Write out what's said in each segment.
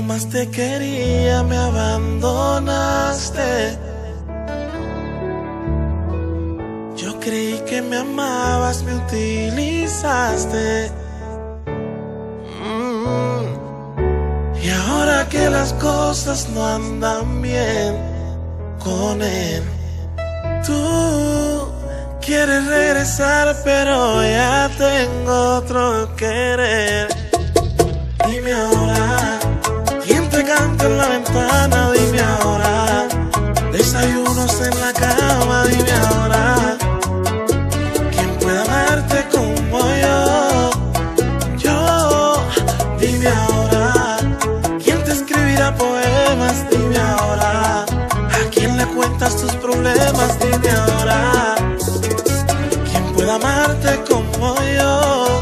más te quería me abandonaste. Yo creí que me amabas, me utilizaste. Y ahora que las cosas no andan bien con él, tú quieres regresar, pero ya tengo otro querer. Dime ahora, ¿quién te canta en la ventana? Dime ahora, desayunos en la cama. Dime ahora, ¿quién puede amarte como yo? Dime ahora, ¿quién te escribirá poemas? Dime ahora, ¿a quién le cuentas tus problemas? Dime ahora, ¿quién puede amarte como yo?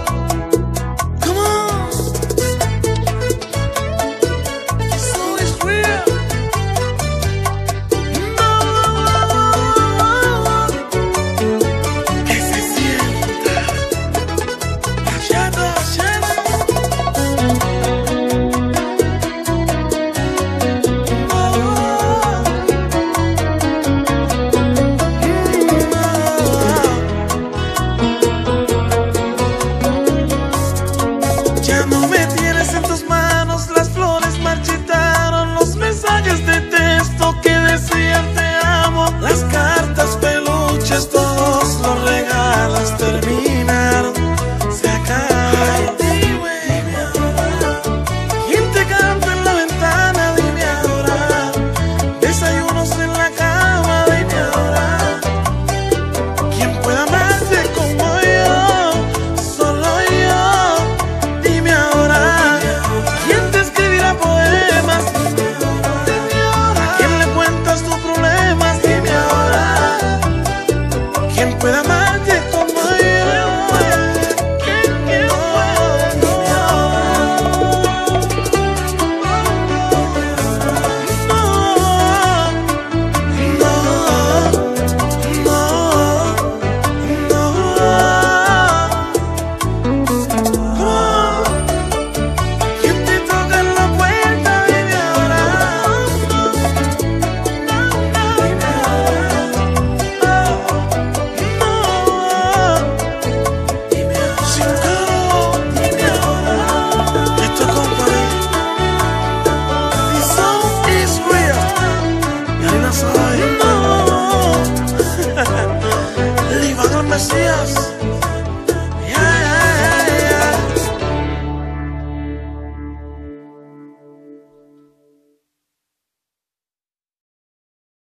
Mesías.